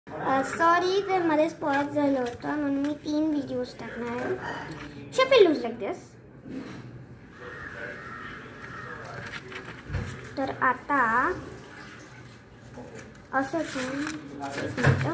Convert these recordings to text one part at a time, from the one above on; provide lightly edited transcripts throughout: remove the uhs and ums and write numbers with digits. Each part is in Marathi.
सॉरी, तर मध्येच पॉज झालं होतं म्हणून मी 3 व्हिडिओज टाकणार आहे. Shape will look like this. तर आता असंच एक मिनिट.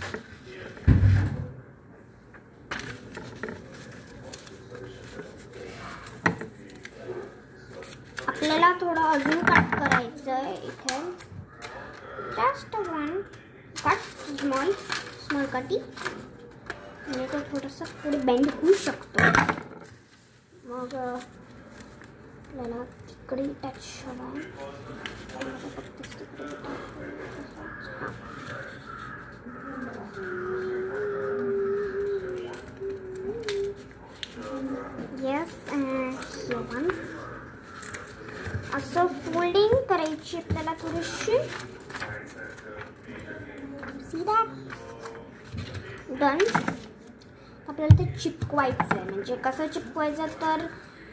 आपल्याला थोडं अजून कट करायचं आहे इथे. जस्ट वन कट, स्मॉल कटी. आणि तो थोडासा पुढे बेंड होऊ शकतो. मग आपल्याला तिकडे टच हवा आहे. येस, अँड वन असं फोल्डिंग करायची आपल्याला थोडीशी. See that. डन. आपल्याला ते चिपकवायचं आहे. म्हणजे कसं चिपकवायचं तर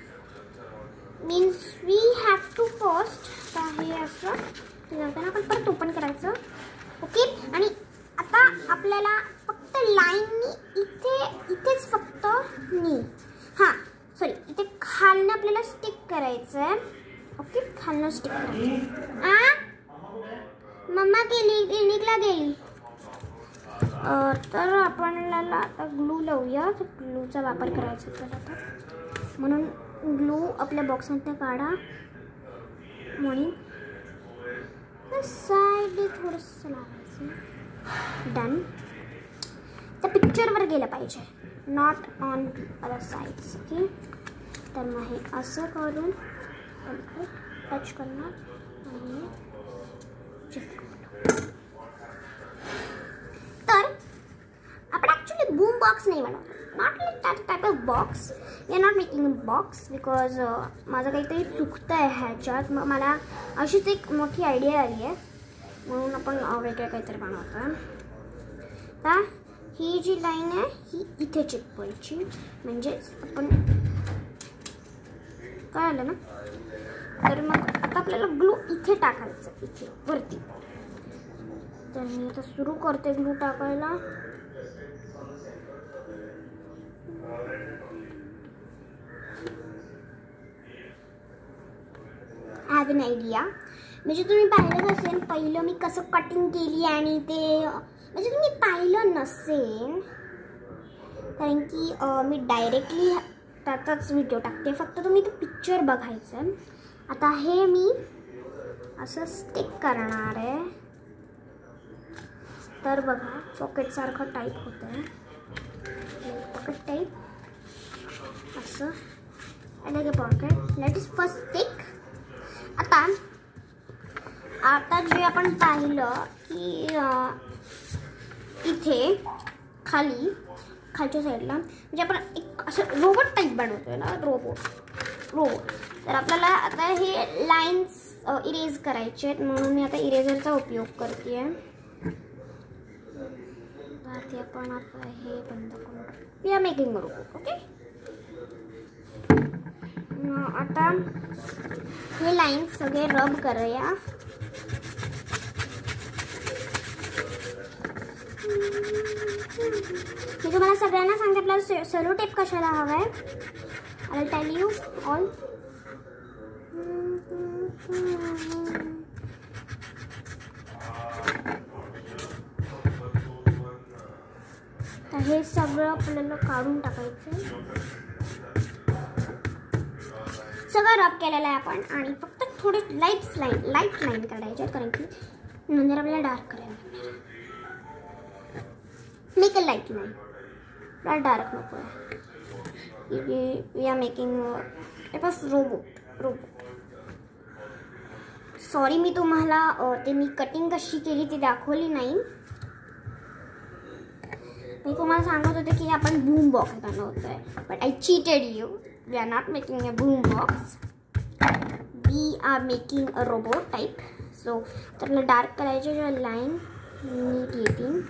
means we have to first हे असं आपण परत ओपन करायचं. ओके. आणि आता आपल्याला फक्त लाईननी इथेच फक्त सॉरी इथे खालनं आपल्याला स्टिक करायचं आहे. ओके, खालनं स्टिक करायचं. मम्मा क्लिनिकला गेली. तर आपल्याला आता ग्लू लावूया. तर ग्लूचा वापर करायचा तर आता म्हणून ग्लू आपल्या बॉक्समध्ये काढा. म्हणून साईड थोडंसं लावायचं. डन. तर पिक्चरवर गेलं पाहिजे, not on other sides. Okay. तर मग हे असं करून टच करणार आणि चिपकवलं. तर आपण ॲक्च्युली बूम बॉक्स नाही बनवतो. Not like that type of box. We are not making a box because माझं काहीतरी चुकतं आहे ह्याच्यात. मग मला अशीच एक मोठी आयडिया आली आहे म्हणून आपण वेगळं काहीतरी बनवतो. तर ही जी लाईन आहे ही इथे चिपकवायची. म्हणजे आपण काय आलं ना. तर मग आता आपल्याला ग्लू इथे टाकायचं, इथे वरती. तर मी आता सुरू करते ग्लू टाकायला. Have an idea. म्हणजे तुम्ही पाहिलं नसेल पहिलं मी कसं कटिंग केली आणि ते म्हणजे तुम्ही पाहिलं नसेल कारण की मी डायरेक्टली त्याचाच व्हिडिओ टाकते. फक्त तुम्ही ते पिक्चर बघायचं. आता हे मी असं स्टिक करणार आहे. तर बघा पॉकेटसारखं टाईप होतं आहे. पॉकेट टाईप असं आणि pocket. Let is first stick. आता जे आपण पाहिलं की इथे खालच्या साईडला म्हणजे आपण एक असं रोबोट टाईप बनवतोय ना. रोबोट. तर आपल्याला आता हे लाईन्स इरेज करायचे आहेत म्हणून मी आता इरेझरचा उपयोग करते आहे. तर आपण आता हे बंद करू. We are making a robot. Okay. आता हे लाईन्स सगळे रब करूया. मी तुम्हाला सगळ्यांना सांगते आपल्याला सेलो टेप कशाला हवा आहे. I will tell you all. तर हे सगळं आपल्याला काढून टाकायचं. सगळं रब केलेलं आहे आपण आणि फक्त थोडे लाईट लाईन काढायचे कारण की नंतर आपल्याला डार्क करायला लागणार. Make a light line. आपल्याला डार्क नको आहे. We are making type of robot. Sorry मी तुम्हाला ते मी कटिंग कशी केली ती दाखवली नाही. मी तुम्हाला सांगत होते की आपण बूम बॉक्स बनवतोय. But I cheated you. We are not making a boom box. We are making a robot type. So तर आपल्याला डार्क करायचे लाईन नीट येतील.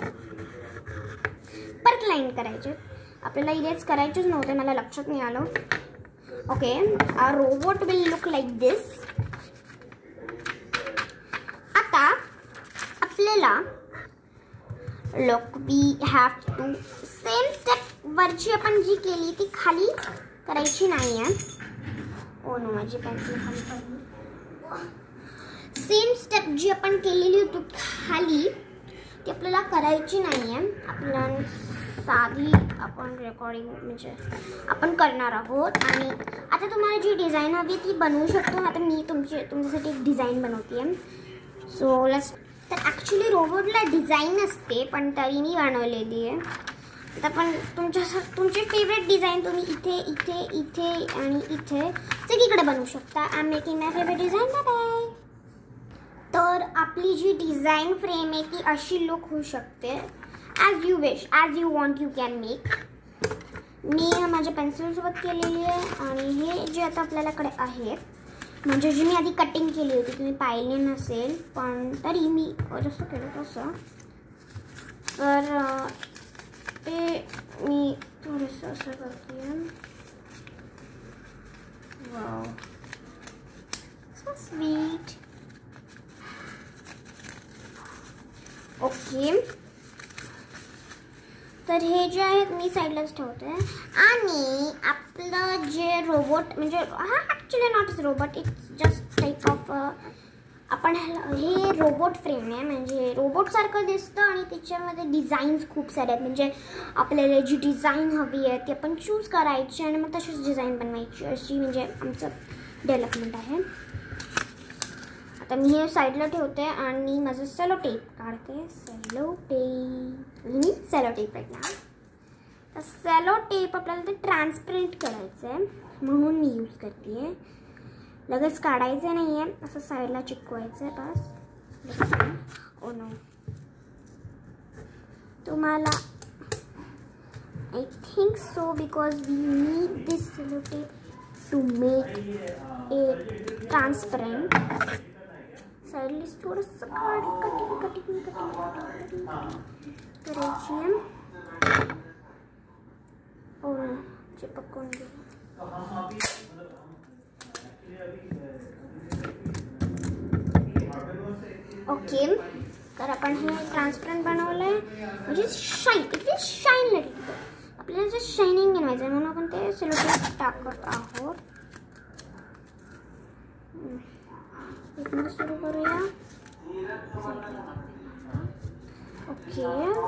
परत लाईन करायचे. आपल्याला इरेज करायचेच नव्हते मला लक्षात नाही आलं. Okay. Our robot will look like this. आता आपल्याला look we have to same step वरची आपण जी केली ती खाली करायची नाही आहे. ओ नो, माझी पेन्सिल खाली पडली. सेम स्टेप जी आपण केलेली होती खाली ती आपल्याला करायची नाही आहे. आपल्याला साधी आपण रेकॉर्डिंग म्हणजे आपण करणार आहोत. आणि आता तुम्हाला जी डिझाईन हवी ती बनवू शकतो. आता मी तुमच्यासाठी एक डिझाईन बनवते आहे. So let's. तर ॲक्च्युली रोबोटला डिझाईन असते पण तरी मी बनवलेली आहे. आता पण तुमची फेवरेट डिझाईन तुम्ही इथे इथे इथे आणि इथे सगळीकडे बनवू शकता. I am making my favourite design. Bye bye. तर आपली जी डिझाईन फ्रेम आहे ती अशी लुक होऊ शकते. As you wish, as you want you can make. मी माझ्या पेन्सिलसोबत केलेली आहे. आणि हे जे आता आपल्याकडे आहेत म्हणजे जी मी आधी कटिंग केली होती तुम्ही पाहिली नसेल पण तरी मी जसं केलं तसं तर ते मी थोडंसं असं करते. Wow, so sweet. ओके, तर हे जे आहेत मी साईडलाच ठेवते. आणि आपलं जे रोबोट म्हणजे हा actually not robot, it's just type of आपण हे रोबोट फ्रेम आहे. म्हणजे रोबोटसारखं दिसतं आणि त्याच्यामध्ये डिझाईन्स खूप सारे आहेत. म्हणजे आपल्याला जी डिझाईन हवी आहे ती आपण चूज करायची आणि मग तशीच डिझाईन बनवायची अशी म्हणजे आमचं डेव्हलपमेंट आहे. आता मी हे साईडला ठेवते आणि माझं सेलो टेप काढते. सेलो टेप आहे ना. तर सेलो टेप आपल्याला ते ट्रान्सपरंट करायचं आहे म्हणून मी यूज करते आहे. लगेच काढायचं नाही आहे, असं साईडला चिकवायचं आहे बस. ओ नो, तुम्हाला I think so because we need this sellotape to make it transparent. साईडला थोडंसं कटिंग करायची आहे. ओ नो, चिपकून गेली. ओके, तर आपण हे ट्रान्सपरंट बनवलं आहे म्हणजे इट विल शाईन लिटिल. आपल्याला जे शायनिंग बनवायचं आहे म्हणून आपण ते सेलो टेप टाकत आहोत. एक मिनिट सुरू करूया. Okay,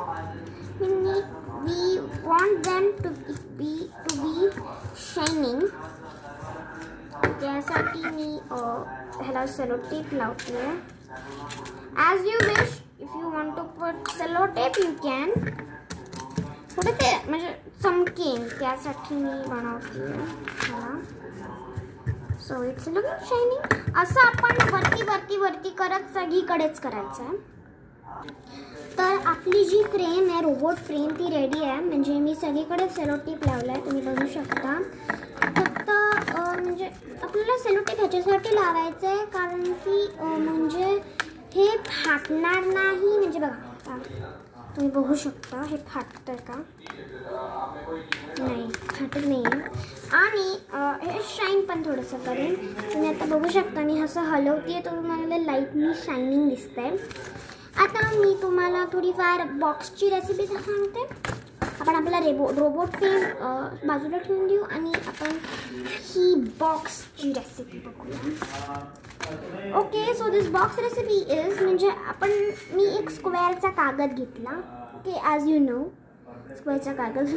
we want them to be shining. त्यासाठी मी ह्याला सेलो टेप लावते. As you wish, if you want to put cello tape you can. थोडं ते म्हणजे चमकेन त्यासाठी मी बनवते ह्याला. So it's looking shining. असं आपण वरती करत सगळीकडेच करायचं आहे. तर आपली जी फ्रेम आहे रोबोट फ्रेम ती रेडी आहे. म्हणजे मी सगळीकडे सेलो टेप लावला आहे, तुम्ही बघू शकता. फक्त म्हणजे आपल्याला सेलो टेप ह्याच्यासाठी लावायचं आहे कारण की म्हणजे हे फाटणार नाही. म्हणजे बघा तुम्ही बघू शकता हे फाटतंय का नाही, फाटत नाही आहे. आणि हे शाईन पण थोडंसं करेन. तुम्ही आता बघू शकता मी असं हलवते तर तुम्हाला लाईटनी शायनिंग दिसतंय. आता मी तुम्हाला थोडीफार बॉक्सची रेसिपी सांगते. आपण आपला रोबोट फ्रेम बाजूला ठेवून देऊ आणि आपण ही बॉक्सची रेसिपी बघूया. Okay, so this box recipe is म्हणजे मी एक स्क्वेअरचा कागद घेतला. ओके, ॲज यू नो स्क्वेअरचा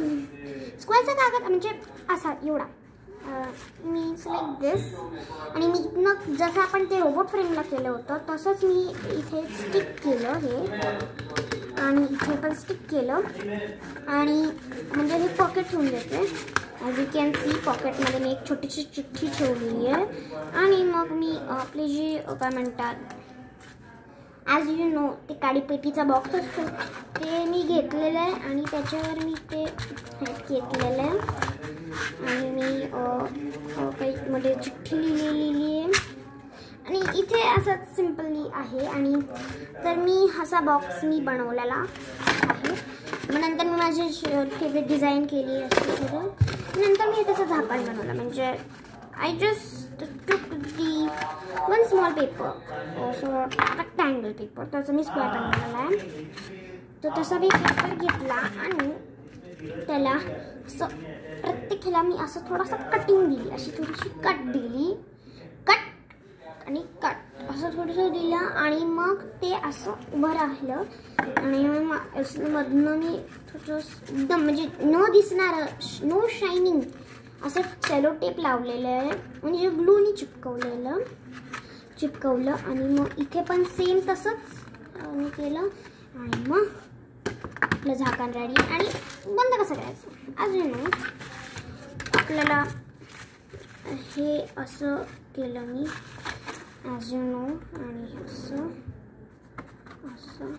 कागद म्हणजे असा एवढा मी लाईक दिस. आणि मी इथनं जसं आपण ते रोबोट फ्रेमला केलं होतं तसंच मी इथे स्टिक केलं हे आणि इथे पण स्टिक केलं. आणि म्हणजे हे पॉकेट ठेवून देते. ॲज यू कॅन सी पॉकेटमध्ये मी एक छोटीशी चिठ्ठी ठेवलेली आहे. आणि मग मी आपली जी काय म्हणतात ॲज यू नो ते काडीपेटीचा बॉक्स असतो ते मी घेतलेलं आहे आणि त्याच्यावर मी ते घेतलेलं आहे. आणि मी काही मध्ये चिठ्ठी लिहिलेली आहे आणि इथे असंच सिम्पली आहे. आणि तर मी असा बॉक्स मी बनवलेला आहे. मग नंतर मी माझी फेवरेट डिझाईन केली असते सगळं. नंतर मी त्याचं झाकण बनवलं. म्हणजे I just took the one small paper so rectangle paper त्याचं मी स्क्वेअर बनवलेला आहे. तर तसा मी पेपर घेतला आणि त्याला असं प्रत्येक ह्याला मी असं थोडासा कटिंग दिली, अशी थोडीशी कट दिली, कट आणि कट असं थोडंसं दिलं आणि मग ते असं उभं राहिलं आणि मग मधनं मी थोडंसं एकदम म्हणजे न दिसणारं, नो शायनिंग असं सेलो टेप लावलेलं आहे म्हणजे ग्लूनी चिपकवलं आणि मग इथे पण सेम तसंच मी केलं आणि मग आपलं झाकण रेडी. आणि बंद कसं करायचं अजून आपल्याला हे असं केलं मी अजून आणि असं असं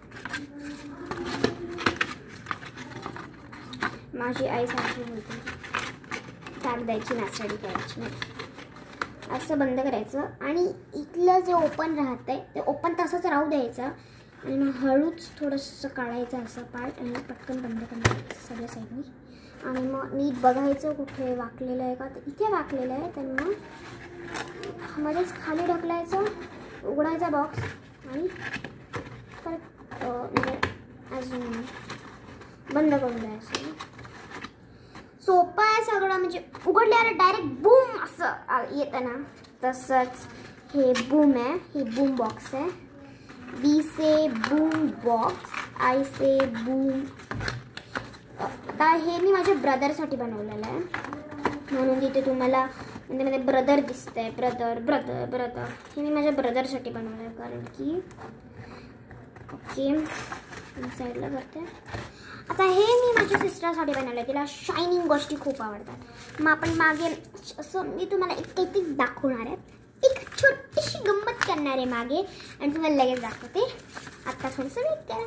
माझी आई सारखी होती, टाक द्यायची नाचडी करायची नाही. असं बंद करायचं आणि इथलं जे ओपन राहतंय ते ओपन तसंच राहू द्यायचं आणि मग हळूच थोडंसं काढायचं असं पार्ट आणि पटकन बंद करायचं सगळ्या साईडनी. आणि मग नीट बघायचं कुठे वाकलेलं आहे का, तर इथे वाकलेलं आहे तर मग मध्येच खाली ढकलायचं, उघडायचा बॉक्स आणि परत म्हणजे अजून बंद करून द्यायचं. सोपं आहे सगळं, म्हणजे उघडल्यावर डायरेक्ट बूम असं येतं ना, तसंच हे बूम आहे, हे बूम बॉक्स आहे. Be say boom box, I say boom. आता हे मी माझ्या ब्रदरसाठी बनवलेलं आहे म्हणून तिथे तुम्हाला म्हणजे ब्रदर दिसतंय, ब्रदर हे मी माझ्या ब्रदरसाठी बनवलं आहे कारण की ओके साईडला करते. आता हे मी माझ्या सिस्टरसाठी बनवलं आहे, तिला शायनिंग गोष्टी खूप आवडतात. मग आपण मागे असं मी तुम्हाला एक काहीतरी दाखवणार आहे, एक छोटीशी गंमत करणार आहे मागे आणि तुम्हाला लगेच दाखवते. आता थोडंसं वेट करा.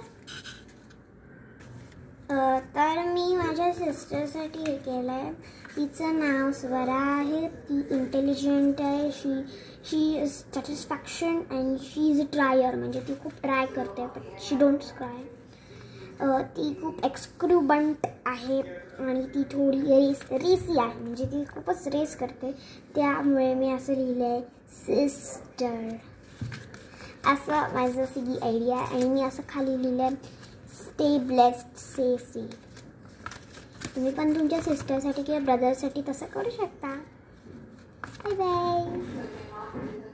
तर मी माझ्या सिस्टरसाठी हे केलं आहे. तिचं नाव स्वरा आहे, ती इंटेलिजंट आहे, she is satisfaction and she is a trier, म्हणजे ती खूप ट्राय करते बट शी डोंट क्राय. ती खूप एक्सक्रुबंट आहे आणि ती थोडी रेसी आहे, म्हणजे ती खूपच रेस करते. त्यामुळे मी असं लिहिलं आहे सिस्टर, असं माझं सगळी आयडिया आहे. आणि मी असं खाली लिहिलं आहे स्टे ब्लेस्ड सेफली. तुम्ही पण तुमच्या सिस्टरसाठी किंवा ब्रदरसाठी तसं करू शकता. Bye bye.